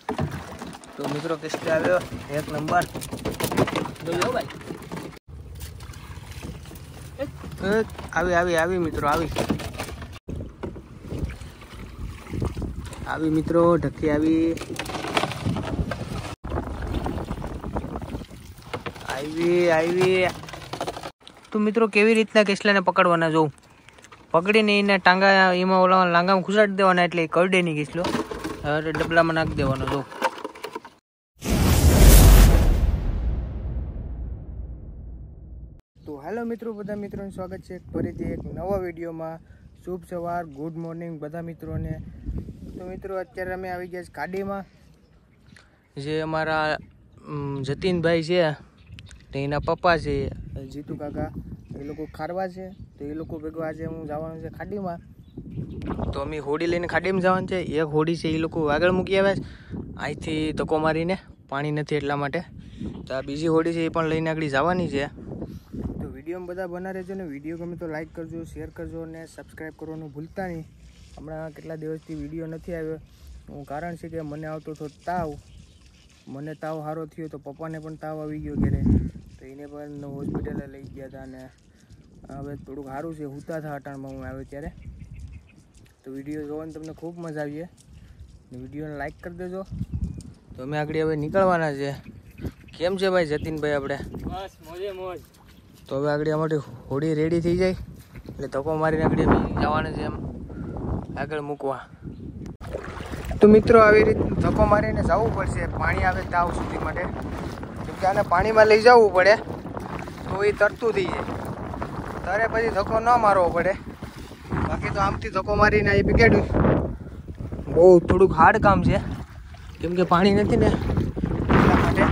તો મિત્રો કેસલે આવ્યો એક નંબર જોયો ભાઈ આવી મિત્રો આવી મિત્રો ઢકી આવી તો મિત્રો કેવી રીતના કેસલાને પકડવાના જોઉં પકડીને એને ટાંગા એમાં ઓલા લાંગામાં ખુસાડી દેવાના એટલે કરડે નહીં કેસલો હવે ડબલામાં નાખી દેવાનો જોઉં તો હેલો મિત્રો બધા મિત્રોનું સ્વાગત છે ફરીથી એક નવા વિડીયોમાં શુભ સવાર ગુડ મોર્નિંગ બધા મિત્રોને તો મિત્રો અત્યારે અમે આવી ગયા છે ગાડીમાં જે અમારા જતીનભાઈ છે તો એના પપ્પા છે જીતુ કાકા એ લોકો ખારવા છે તો એ લોકો ભેગો આજે હું જવાનું છે ખાડીમાં તો અમે હોડી લઈને ખાડીમાં જવાનું છે એક હોડી છે એ લોકો આગળ મૂકી આવ્યા છે અહીંથી ધક્કો મારીને પાણી નથી એટલા માટે તો આ બીજી હોડી છે એ પણ લઈને આગળ જવાની છે તો વિડીયોમાં બધા બના રહેજો ને વિડીયો ગમે તો લાઈક કરજો શેર કરજો અને સબસ્ક્રાઈબ કરવાનું ભૂલતા નહીં હમણાં કેટલા દિવસથી વિડીયો નથી આવ્યો હું કારણ છે કે મને આવતો હતો તાવ મને તાવ સારો થયો તો પપ્પાને પણ તાવ આવી ગયો ઘરે તો એને પણ હોસ્પિટલે લઈ ગયા હતા અને હવે થોડુંક સારું છે હુતા હતા અટાણમાં હું આવ્યો ત્યારે તો વિડીયો જોવાની તમને ખૂબ મજા આવી વિડીયોને લાઈક કરી દેજો તો અમે આગળ હવે નીકળવાના છે કેમ છે ભાઈ જતીનભાઈ આપણે બસ મોજે મોજ તો હવે આગળ અમારી હોડી રેડી થઈ જાય એટલે ધક્કો મારીને આગળ જવાના છે એમ આગળ મૂકવા તો મિત્રો આવી રીતે ધક્કો મારીને જવું પડશે પાણી આવે તાવ સુધી માટે કેમકે આને પાણીમાં લઈ જવું પડે તો એ તરતું થઈ જાય તારે પછી ધક્કો ન મારવો પડે બાકી તો આમથી ધક્કો મારીને એ પીકેડ્યું બહુ થોડુંક હાર્ડ કામ છે કેમકે પાણી નથી ને એટલા માટે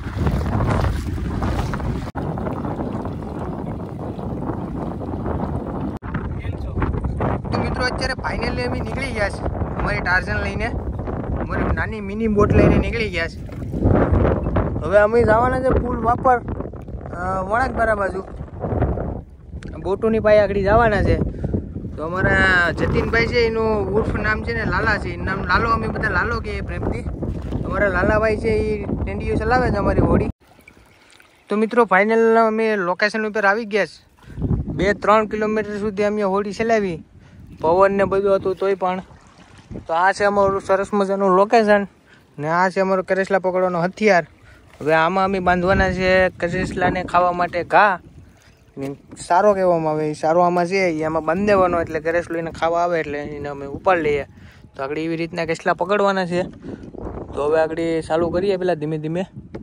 તો મિત્રો અત્યારે ફાઇનલી અમે નીકળી ગયા છે અમારી ટાર્ઝન લઈને અમારી નાની મિની બોટ લઈને નીકળી ગયા છે હવે અમે જવાના છે પુલ વાપર વણાકબારા બાજુ બોટોની પાસે આગળ જવાના છે તો અમારા જતીનભાઈ છે એનું ઉર્ફ નામ છે ને લાલા છે નામ લાલો અમે બધા લાલો કહીએ પ્રેમથી અમારા લાલાભાઈ છે એ ટેન્ડીઓ ચલાવે છે અમારી હોડી તો મિત્રો ફાઇનલ અમે લોકેશન ઉપર આવી ગયા છે 2-3 કિલોમીટર સુધી અમે હોડી ચલાવી પવન ને બધું હતું તોય પણ તો આ છે અમારું સરસ મજાનું લોકેશન ને આ છે અમારો કરેસલા પકડવાનો હથિયાર હવે આમાં અમે બાંધવાના છે કરેસલાને ખાવા માટે ઘા સારો કહેવામાં આવે એ સારો આમાં છે એમાં બાંધી દેવાનો એટલે કરેસલો એને ખાવા આવે એટલે એને અમે ઉપાડ લઈએ તો આગળ એવી રીતના કેસલા પકડવાના છે તો હવે આગળ ચાલુ કરીએ પેલા ધીમે ધીમે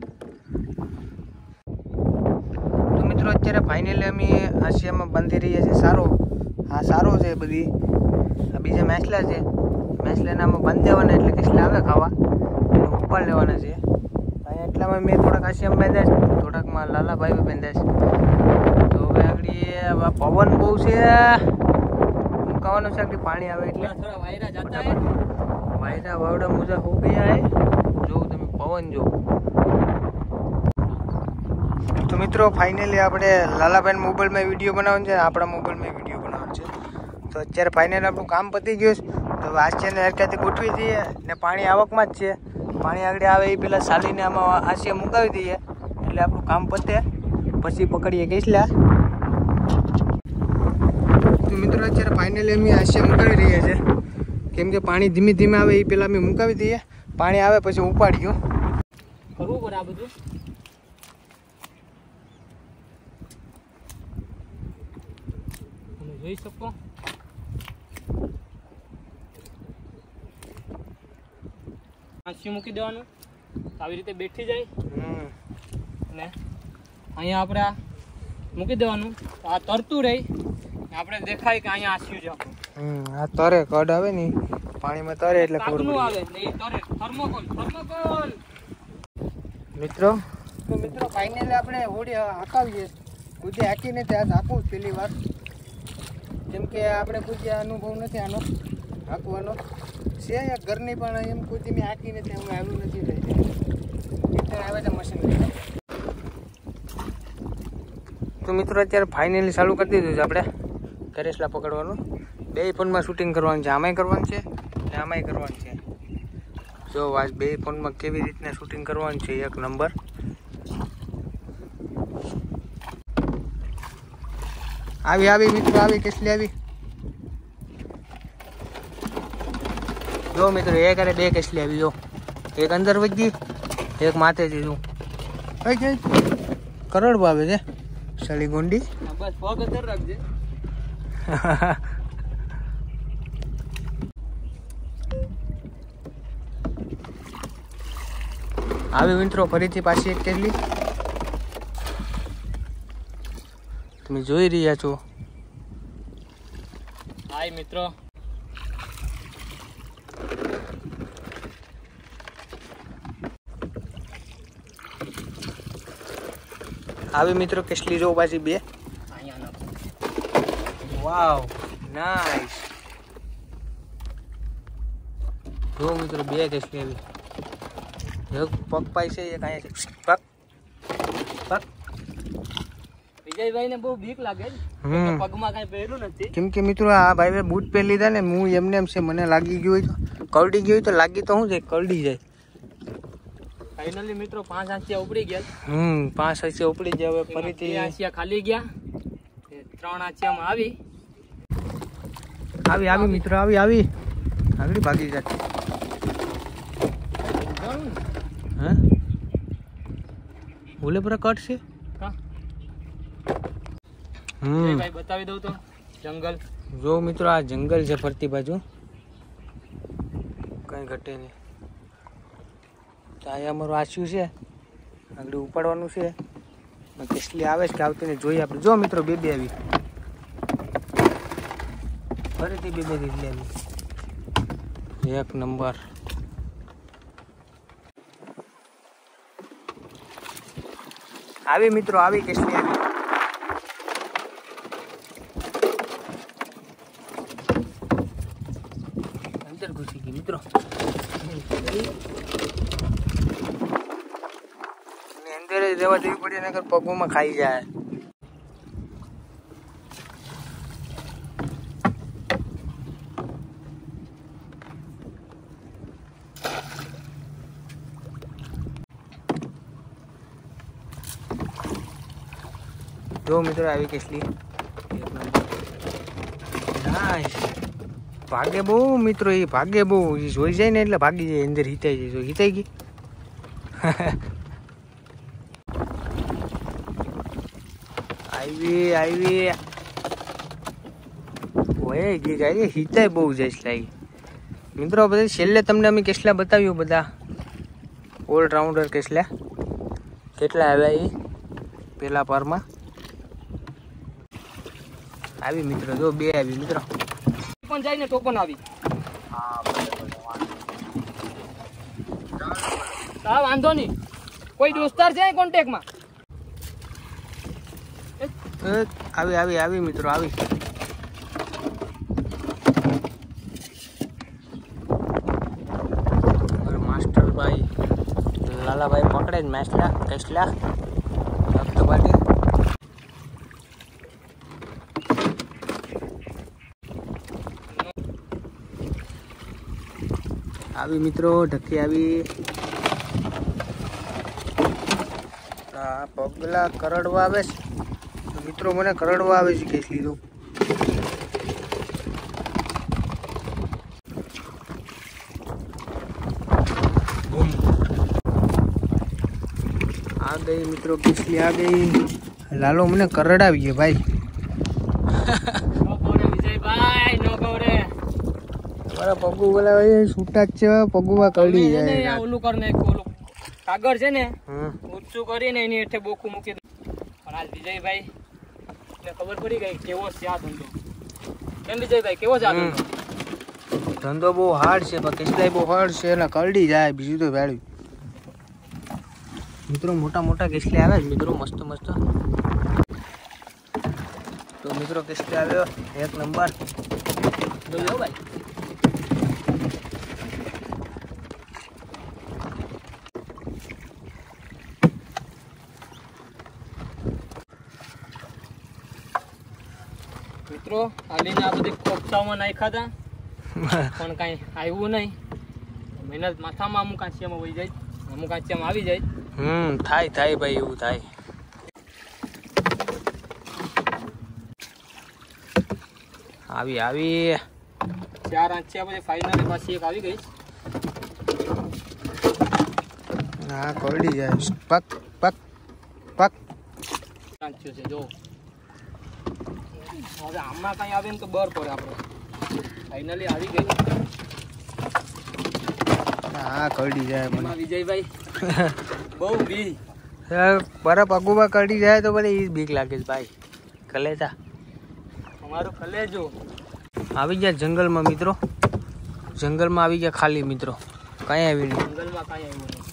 તો મિત્રો અત્યારે ફાઇનલી અમે આશિયામાં બાંધી રહીએ છીએ સારો હા સારો છે બધી આ બીજા મેસલા છે મેસલાને આમાં બાંધી દેવાના એટલે કેસલા આવે ખાવા એને ઉપાડ લેવાના છે અહીંયા એટલામાં મેં થોડાક આશિયામાં બાંધ્યા છે થોડાકમાં લાલાભાઈ બાંધ્યા છે તો હવે આગળ પવન બહુ છે મુકાવાનું છે આગળ પાણી આવે એટલે થોડા વાયરા જાતા હે વાયરા વાવડા મુજા હો ગયા હે જોઉં તમે પવન જો તો મિત્રો ફાઇનલી આપણે લાલાભાઈ મોબાઈલમાં વિડીયો બનાવવાનો છે આપણા મોબાઈલમાં વિડીયો બનાવવાનો છે તો અત્યારે ફાઇનલ આપણું કામ પતી ગયું તો હવે આશિયાને હરકાથી ગોઠવી દઈએ ને પાણી આવકમાં જ છે પાણી આગળ આવે એ પેલા સાલીને આમાં આશિયા મુકાવી દઈએ એટલે આપણું કામ પતે પછી પકડીએ કેસલા તો મિત્રો અત્યારે ફાઇનલી અમે આશિયા મુકાવી રહ્યા છે કેમ કે પાણી ધીમે ધીમે આવે એ પેલા અમે મુકાવી દઈએ પાણી આવે પછી ઉપાડીએ કરવું પડે આ બધું તમે જોઈ શકો આંસી મૂકી દેવાનું આવી રીતે બેઠી જાય અને અહીંયા આપણે મૂકી દેવાનું આ તરતું રહી આપણે દેખાય કે અહીંયા આંસ્યું છે આ તરે કડ આવે ને પાણીમાં તરે એટલે ખબર આવે ને એ તરે થર્મોકોલ મિત્રો તો મિત્રો ફાઇનલી આપણે હોડી હાંકાવીએ કુજે હાંકીને ત્યાં હાંકવું પેલી વાર કેમ કે આપણે કુજે અનુભવ નથી આનો હાંકવાનો છે ઘરની પણ એમ કુજે મેં હાંકીને ત્યાં હું આવ્યું નથી ટ્રેક્ટર આવે છે મશીન તો મિત્રો અત્યારે ફાઇનલી ચાલુ કરી દીધું છે આપણે કરેસલા પકડવાનું બે ફોનમાં શૂટિંગ કરવાનું છે આમાંય કરવાનું છે ને આમાંય કરવાનું છે જો આ બે ફોનમાં કેવી રીતના શૂટિંગ કરવાનું છે, એક નંબર. આવી મિત્રો, આવી કેસલી આવી. જો મિત્રો એક અરે બે કેસલી આવી. જો એક અંદર વધી, એક માથેથી. જો કઈ કરોડ આવે છે સાલી ગોંડી. બસ પગ અંદર રાખજે. આવી મિત્રો ફરીથી પાછી એક કેસલી તમે જોઈ રહ્યા છો. હાય મિત્રો, આવી મિત્રો કેસલી જો પાછી બે. Wow nice. જો મિત્રો બે કેસલી આવી. એક પગ પાય છે, એક અહીંયા છે. પગ પગ. વિજયભાઈ ને બહુ બીક લાગે છે. પગમાં કઈ પહેર્યું નથી. કેમ કે મિત્રો આ ભાઈ બૂટ પહેરી લીધા ને, હું એમને એમ છે મને લાગી ગયું હોય તો કરડી ગયું હોય તો લાગી તો શું છે, કરડી જાય. ફાઇનલી મિત્રો 5 આંસિયા ઉપડી ગયા. 5 આંસિયા ઉપડી ગયા. હવે ફરીથી 2 આંસિયા ખાલી ગયા. 3 આંસિયામાં આવી મિત્રો આવી આગળ ભાગી જતી. હા બોલે પર કટ છે. ભાઈ બતાવી દઉં તો જંગલ. જો મિત્રો આ જંગલ છે ફરતી બાજુ, કઈ ઘટે નહીં. તો અહીંયા અમારું આસ્યું છે, આગળ ઉપાડવાનું છે. કેસલી આવે છે કે આવતી ને જોઈએ આપણે. જો મિત્રો બે આવી, ફરીથી બે કેસલી આવી. એક નંબર. આવી મિત્રો આવી કેસલી આવી. અંદર ઘૂસી ગઈ મિત્રો. અંદર જ રહેવા દેવી પડે, નકર પગોમાં ખાઈ જાય. જો મિત્રો આવી કેસલી. નાઈસ. ભાગે બહુ મિત્રો, એ ભાગે બહુ. જોઈ જાય ને એટલે ભાગી જાય, અંદર હિતાઈ જાય. જો હિતાઈ ગઈ. આવી હોય ગઈ ગાય, હિતાઈ બહુ જાય લાગી મિત્રો. બધા છેલ્લે તમને અમે કેસલા બતાવ્યું, બધા ઓલરાઉન્ડર કેસલા કેટલા આવ્યા એ પેલા પારમાં. આવી મિત્રો, જો બે આવી મિત્રો. પણ જાય ને તો પણ આવી. હા વાંધો નહીં. કોઈ દોસ્તાર છે કોન્ટેક્ટમાં? આવી મિત્રો આવી. માસ્ટરભાઈ લાલાભાઈ પકડે જ મેસલા કેસલા રક્તબાટી. આવી મિત્રો ઢકી આવી. પગલા કરડવા આવે છે મિત્રો, મને કરડવા આવે છે કેસલી. તો આ ગઈ મિત્રો કેસલી, આ ગઈ. લાલો મને કરડાવીએ ભાઈ. તમારા પગુ બોલાવે છૂટા જ છે, પગુમાં કરડી જાય. ઓલું કર ને, ઓલું કાગળ છે ને ઊંચું કરીને એની હેઠે બોખું મૂકી દે. પણ આજ વિજયભાઈ ને ખબર પડી ગઈ કેવો છે આ ધંધો. કેમ વિજયભાઈ, કેવો છે આ ધંધો? ધંધો બહુ હાર્ડ છે, પણ કેસલાઈ બહુ હાર્ડ છે એટલે કરડી જાય. બીજું તો વેળ્યું મિત્રો. મોટા મોટા કેસલી આવે છે મિત્રો, મસ્ત મસ્ત. તો મિત્રો કેસલી આવ્યો એક નંબર. જોયો ભાઈ. મિત્રો આલીને આ બધી કોફતાઓમાં નાખ્યા હતા પણ કાંઈ આવ્યું નહીં. મહેનત માથામાં અમુક આંસિયામાં વહી જાય, અમુક આંસિયામાં આવી જાય. થાય ભાઈ, એવું થાય. આવી 4 આંસિયા પછી ફાઇનલી પાછી એક આવી ગઈ. હા, કરડી જાય. પક આંસિયો છે જો. હવે આમાં કઈ આવે ને તો બર પડે આપણે. ફાઇનલી આવી ગઈ. હા, કરડી જાય મને. વિજયભાઈ બહુ બી બરફ અગુબા કરડી જાય તો મને એ બીક લાગે છે ભાઈ. કલેજા અમારું કલેજો આવી ગયા જંગલમાં મિત્રો. જંગલમાં આવી ગયા ખાલી મિત્રો, કાંઈ આવી નહીં. જંગલમાં કાંઈ આવ્યું નહીં.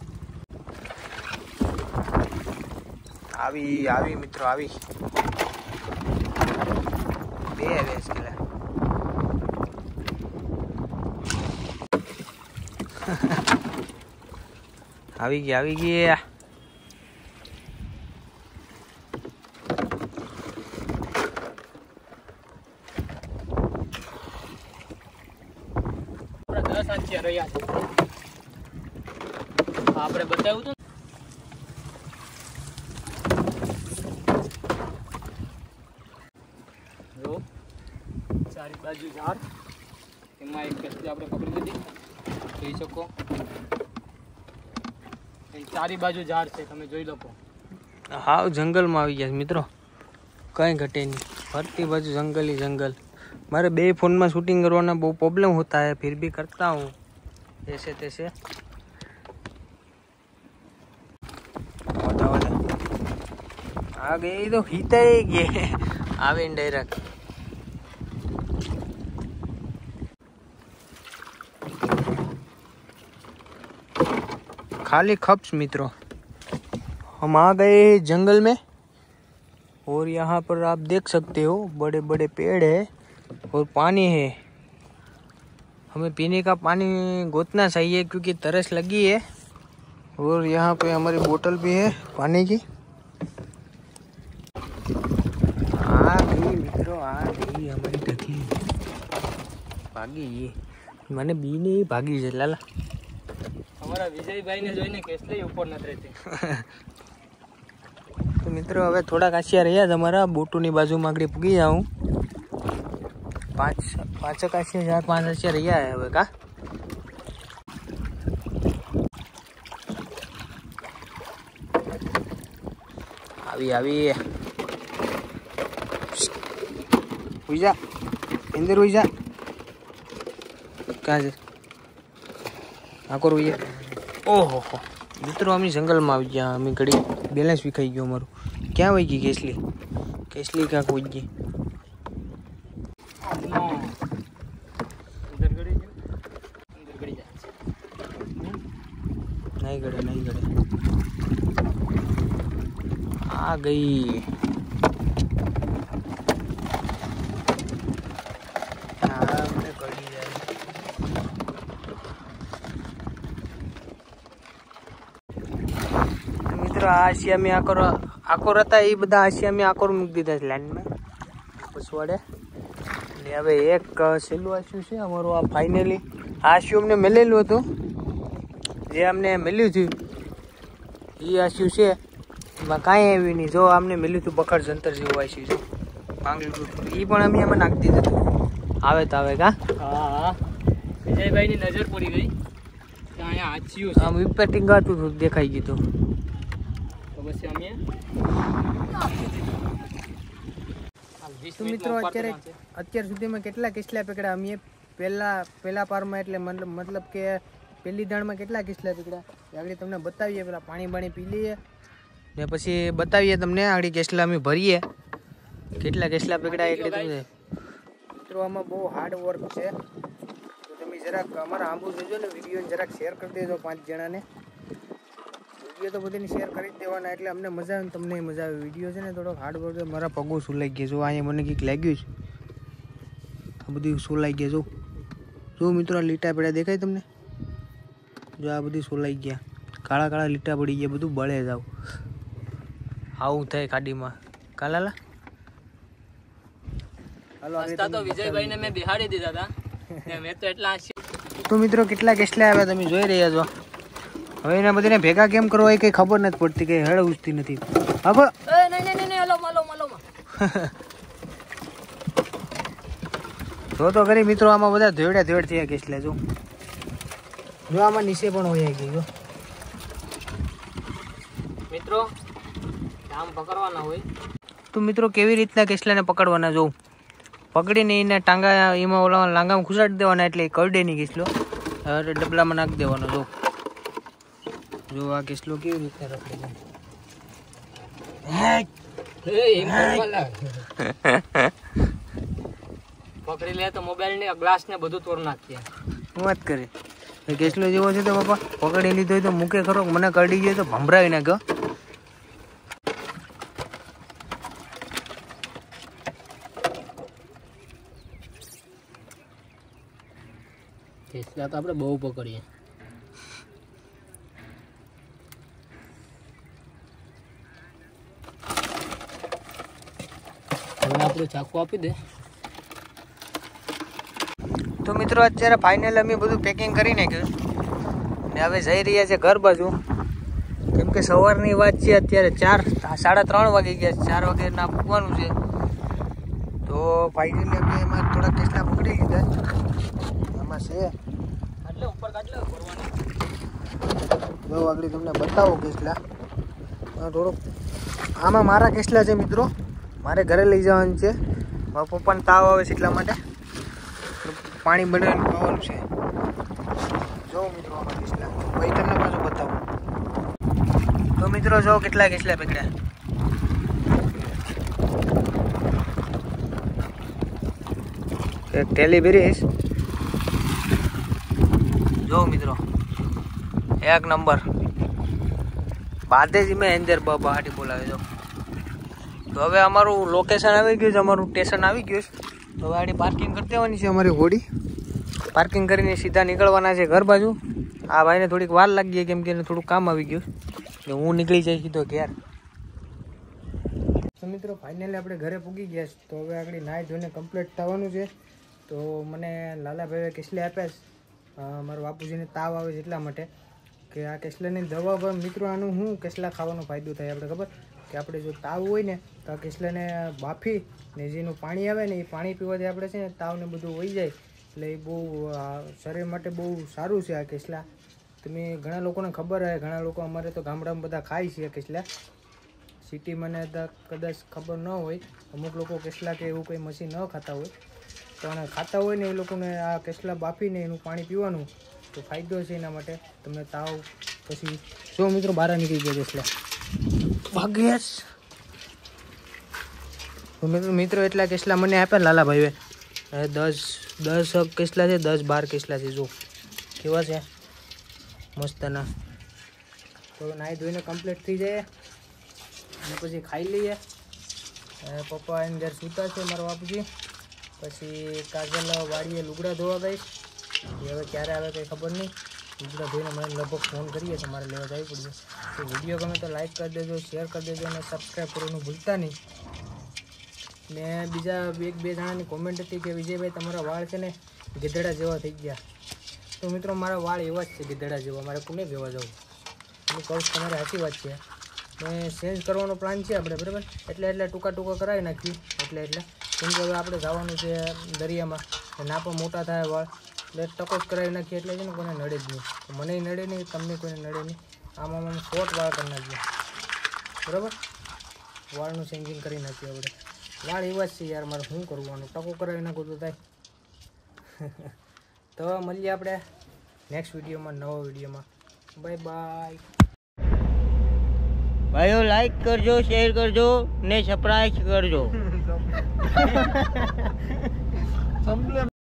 આવી મિત્રો, આવી બે વેસ ગયેલા. આવી ગયા. આપણા 10 આંસિયા રહ્યા છે. આપણે બતાવ્યું હતું જો ચારી બાજુ ઝાડ, એમાં એક કચ્છી આપણે પકડી લીધી, જોઈ શકો. ચારી બાજુ ઝાડ છે, તમે જોઈ લો. હાવ જંગલમાં આવી ગયા મિત્રો, કંઈ ઘટે નહીં. ફરતી બાજુ જંગલ. મારે 2 फोन शूटिंग करवाना बहुत प्रॉब्लम होता है, फिर भी करता हूँ ऐसे तैसे. आ गए तो हिता ही गए आवे डायरेक्ट. खाली खप्स मित्रों. हम आ गए जंगल में और यहाँ पर आप देख सकते हो बड़े बड़े पेड़ है और पानी है. हमें पीने का पानी गोतना चाहिए क्योंकि तरस लगी है. और यहाँ पे हमारी बोतल भी है पानी की. आ गई मित्रों, आ गई हमारी टकी. भागी ये मैंने बी ने भागी है लाला. हमारा विजयभाई ने જોઈને કેસલી ઉપર નથી રહેતી. તો મિત્રો હવે થોડા કાશિયા રહ્યા તમારા બોટુની બાજુમાં આગળ પૂગી જાઉં. પાંચ કાશિયા 4-5 કાશિયા રહ્યા હે હવે કા. આવી હુઈ જા અંદર, હુઈ જા. ક્યાં છે આકોર હુઈ. ઓહો મિત્રો અમે જંગલમાં આવી ગયા. અમે ઘડી બેલેન્સ વિખાઈ ગયો અમારું. ક્યાં વહી ગઈ કેસલી ક્યાંક વહી ગઈ. नहीं गड़े आ गई. મિત્રો આ આશિયા મેં આકોર હતા એ બધા આશિયા મેં આકોર મૂકી દીધા છે લાઈનમાં પછવાડે. ને હવે એક છેલ્લું આશિયું છે અમારું. આ ફાઇનલી આશિયું અમને મળેલું હતું, જે અમને મળ્યું હતું એ આશિયું છે. એમાં કાંઈ આવ્યું નહીં. જો અમને મળ્યું હતું બખડ જંતર જેવું આશિયું છે, પાંગલું એ પણ અમે એમાં નાખી દીધું હતું. આવે તો આવે કા. હા વિજયભાઈની નજર પડી ગઈ કે અહીંયા આછિયું છે. આમ વિપેટિંગ હતું હતું દેખાઈ ગયું હતું. તો પછી અમે તો મિત્રો અત્યાર સુધીમાં કેટલા કિસ્લા પકડ્યા અમે પહેલા પારમાં, એટલે મતલબ કે પહેલી દાણમાં કેટલા કિસ્લા પકડ્યા આગળ તમને બતાવીએ. પેલા પાણી પી લઈએ ને પછી બતાવીએ તમને આગળ કેસલા અમે ભરીએ કેટલા કેસલા પકડ્યા એકડે તમને. મિત્રો આમાં બહુ હાર્ડ વર્ક છે, તો તમે જરાક અમારા આંબુ જોજો ને, વિડીયોને જરાક શેર કરી દેજો 5 જણાને. વિડીયો તો બધાને શેર કરી જ દેવાના, એટલે અમને મજા આવે ને તમને મજા આવે. વિડીયો છે ને થોડોક હાર્ડ વર્ક. મારા પગો સુલાઈ ગયા. જો અહીંયા મને કંઈક લાગ્યું છે, આ બધું સોલાઈ ગયા. જો મિત્રો લીટા પડ્યા દેખાય તમને? જો આ બધું સોલાઈ ગયા, કાળા લીટા પડી ગયા, બધું બળે જાવ. આવું થાય ગાડીમાં કાલાલા. હાલો તો વિજયભાઈને મેં બિહાડી દીધા હતા. મેં તો એટલા તો મિત્રો કેટલા કેસલા આવ્યા તમે જોઈ રહ્યા છો. હવે એના બધાને ભેગા કેમ કરવા એ કઈ ખબર નથી પડતી, કઈ હેળ ઉઠતી નથી. હવે જો તો કરી મિત્રો આમાં બધા ધોડ થયા કેસલા. જો આમાં નીચે પણ હોય ગઈ મિત્રો આમ પકડવાના હોય. તો મિત્રો કેવી રીતના કેસલાને પકડવાના જોઉં, પકડીને એને ટાંગા એમાં ઓલા લાંગામાં ખુસાડી દેવાના એટલે કરડે નહીં કેસલો. હવે ડબલામાં નાખી દેવાનો. જો આ કેસલો કેવી રીતના રખડે પકડી લે તો મોબાઈલ ને ગ્લાસ ને બધું તોડ નાખીએ. વાત કરે કેસલો જેવો છે તો બાપા પકડી લીધો હોય તો મૂકે ખરો, મને કરડી જાય તો ભમરાવી નાખ્યો. કેસલા તો આપણે બહુ પકડીએ. હવે આપણે ચાકુ આપી દે. તો મિત્રો અત્યારે ફાઇનલ અમે બધું પેકિંગ કરી નાખ્યું ને હવે જઈ રહ્યા છે ઘર બાજુ. કેમ કે સવારની વાત છે, અત્યારે 3:30 વાગી ગયા. 4 વાગે ના પૂગવાનું છે. તો ફાઇનલી અમે એમાં થોડા કેસલા પકડી લીધા. આમાં છે એટલે ઉપર કાઢ લે ભરવાની. જો આગળ તમને બતાવો કેસલા. થોડોક આમાં મારા કેસલા છે મિત્રો, મારે ઘરે લઈ જવાનું છે. મારા પપ્પાને તાવ આવે છે એટલા માટે પાણી બનાવીને ખાવાનું છે. જો મિત્રો આમાં કેસલા ભાઈ તમને પાછું બતાવું. તો મિત્રો જો કેટલા કેસલા પકડ્યા. એક ટેલીબેરીસ જો મિત્રો એક નંબર બાદે જ મેં અંદર બહાટી બોલાવે. જો તો હવે અમારું લોકેશન આવી ગયું છે, અમારું સ્ટેશન આવી ગયું છે. તો હવે આડી પાર્કિંગ કરી દેવાની છે અમારી હોડી. પાર્કિંગ કરીને સીધા નીકળવાના છે ઘર બાજુ. આ ભાઈને થોડીક વાર લાગી ગઈ કેમ કે એને થોડુંક કામ આવી ગયું એટલે હું નીકળી જઈ સીધો ઘેર. તો મિત્રો ફાઇનલી આપણે ઘરે પૂગી ગયા છે. તો હવે આગળ નાહી ધોઈને કમ્પ્લીટ થવાનું છે. તો મને લાલાભાઈએ કેસલે આપ્યા છે. મારા બાપુજીને તાવ આવે છે એટલા માટે કે આ કેસલાની દવા પર મિત્રો આનું શું કેસલા ખાવાનો ફાયદો થાય આપણે ખબર કે આપણે જો તાવ હોય ને તો આ કેસલાને બાફી ને જેનું પાણી આવે ને એ પાણી પીવાથી આપણે છે ને તાવને બધું વહી જાય. એટલે એ બહુ શરીર માટે બહુ સારું છે આ કેસલા. તમે ઘણા લોકોને ખબર હોય, ઘણા લોકો અમારે તો ગામડામાં બધા ખાય છે કેસલા. સિટીમાં ને કદાચ ખબર ન હોય, અમુક લોકો કેસલા કે એવું કંઈ મશીન ન ખાતા હોય, પણ ખાતા હોય ને એ લોકોને આ કેસલા બાફીને એનું પાણી પીવાનું તો ફાયદો છે એના માટે. તમને તાવ પછી જો મિત્રો બહાર નીકળી ગયા કેસલા ભાગ્યસ. મિત્રો એટલા કેસલા મને આપ્યા લાલાભાઈએ. 10 કેસલા છે, 10-12 કેસલા છે. જો કેવા છે મસ્તના. તો નાહી ધોઈને કમ્પ્લીટ થઈ જાય અને પછી ખાઈ લઈએ. પપ્પા એની અંદર સૂતા છે મારા બાપુજી. પછી કાજલ વાડીએ લુગડા ધોવા ગઈ. હવે ક્યારે આવે કંઈ ખબર નહીં. લુગડા ધોઈને મને લગભગ ફોન કરીએ તો મારે લેવા જવી પડશે. તો વિડીયો ગમે તો લાઈક કરી દેજો, શેર કરી દેજો અને સબસ્ક્રાઈબ કરવાનું ભૂલતા નહીં. ને બીજા બે જણાની કોમેન્ટ હતી કે વિજયભાઈ તમારા વાળ છે ને ગધેડા જેવા થઈ ગયા. તો મિત્રો મારા વાળ એવા જ છે ગધેડા જેવા, મારે કોને કહેવા જવું. હું કહું તમારે સાચી વાત છે. મેં ચેન્જ કરવાનો પ્લાન છે આપણે, બરાબર. એટલે ટૂંકા કરાવી નાખ્યું. એટલે કેમ કે હવે આપણે જવાનું છે દરિયામાં, ના પણ મોટા થાય વાળ એટલે ટકો જ કરાવી નાખીએ. એટલે છે ને કોઈને નડે જ નહીં. મને નડે નહીં, તમને કોઈને નડે નહીં. આમાં શોર્ટ વાળ કરી નાખીએ, બરાબર. વાળનું ચેન્જિંગ કરી નાખ્યું આપણે. વાળ એવા જ છે યાર, મારે શું કરવાનું, ટકો કરાવી નાખું તો થાય. તો મળીએ આપણે નેક્સ્ટ વિડીયોમાં, નવા વિડીયોમાં. Bye bye. ભાઈઓ લાઈક કરજો, શેર કરજો ને સબસ્ક્રાઇબ કરજો.